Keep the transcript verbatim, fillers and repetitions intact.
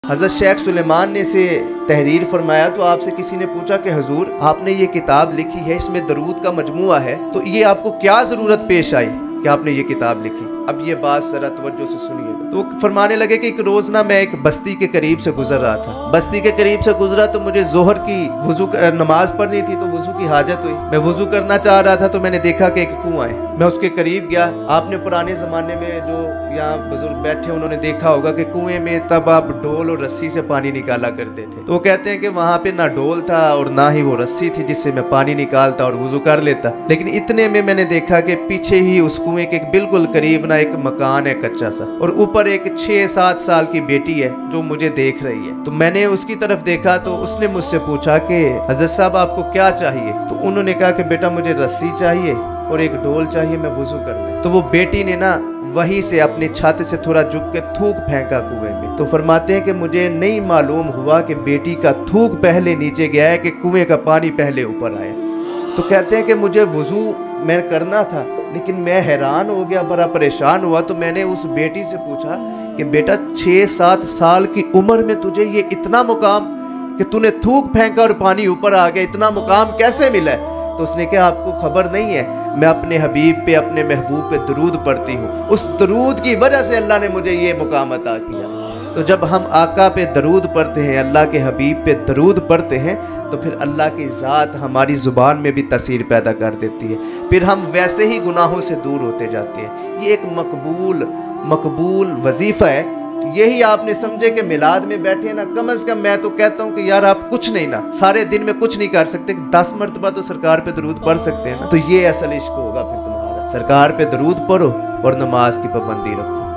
حضرت شیخ سلیمان نے سے تحریر فرمایا تو آپ سے کسی نے پوچھا کہ حضور آپ نے یہ کتاب لکھی ہے، اس میں درود کا مجموعہ ہے، تو یہ آپ کو کیا ضرورت پیش آئی کہ آپ نے یہ کتاب لکھی؟ اب یہ بات ذرا توجہ سے سنیے گا۔ تو وہ فرمانے لگے کہ ایک روز نہ میں ایک بستی کے قریب سے گزر رہا تھا، بستی کے قریب سے گزرا تو مجھے ظہر کی وضو نماز پڑھنی تھی، تو وضو کی حاجت ہوئی، میں وضو کرنا چاہ رہا تھا تو میں نے دیکھا کہ ایک کنواں ہے، میں اس کے قریب گیا۔ آپ نے پرانے زمانے میں جو یہاں بزرگ بیٹھے انہوں نے دیکھا ہوگا کہ کنویں میں تب آپ ڈول اور رسی سے پانی نکالا کرتے تھے، تو وہ کہتے ہیں کہ وہاں پہ نہ ڈول تھا اور نہ ہی وہ رسی تھی جس سے میں پانی نکالتا اور وضو کر لیتا، لیکن اتنے میں میں نے دیکھا کہ پیچھے ہی اس کنویں کے بالکل قریب نہ ایک مکان ہے کچا سا، اور اوپر ایک چھ سات سال کی بیٹی ہے جو مجھے دیکھ رہی ہے۔ تو میں نے اس کی طرف دیکھا تو اس نے مجھ سے پوچھا کہ حضرت صاحب آپ کو کیا چاہیے؟ تو انہوں نے کہا کہ بیٹا مجھے رسی چاہیے اور ایک ڈول چاہیے، میں وضو کر لوں۔ تو وہ بیٹی نے نا وہیں سے اپنی چھت سے تھوڑا جھک کے تھوک پھینکا کنویں میں۔ تو فرماتے ہیں کہ مجھے نہیں معلوم ہوا کہ بیٹی کا تھوک پہلے نیچے گیا ہے کہ کنویں کا پانی پہلے اوپر آیا۔ تو کہتے ہیں کہ مجھے وضو میں کرنا تھا لیکن میں حیران ہو گیا، بڑا پریشان ہوا، تو میں نے اس بیٹی سے پوچھا کہ بیٹا چھ سات سال کی عمر میں تجھے یہ اتنا مقام کہ تو نے تھوک پھینکا اور پانی اوپر آ گیا، اتنا مقام کیسے ملا ہے؟ تو اس نے کہا آپ کو خبر نہیں ہے، میں اپنے حبیب پہ اپنے محبوب پہ درود پڑھتی ہوں، اس درود کی وجہ سے اللہ نے مجھے یہ مقام عطا کیا۔ تو جب ہم آقا پہ درود پڑھتے ہیں، اللہ کے حبیب پہ درود پڑھتے ہیں، تو پھر اللہ کی ذات ہماری زبان میں بھی تاثیر پیدا کر دیتی ہے، پھر ہم ویسے ہی گناہوں سے دور ہوتے جاتے ہیں۔ یہ ایک مقبول مقبول وظیفہ ہے۔ یہی آپ نے سمجھے کہ میلاد میں بیٹھے نا، کم از کم میں تو کہتا ہوں کہ یار آپ کچھ نہیں نا، سارے دن میں کچھ نہیں کر سکتے، دس مرتبہ تو سرکار پہ درود پڑھ سکتے ہیں نا، تو یہ اصل عشق ہوگا پھر تمہارا۔ سرکار پہ درود پڑھو اور نماز کی پابندی رکھو۔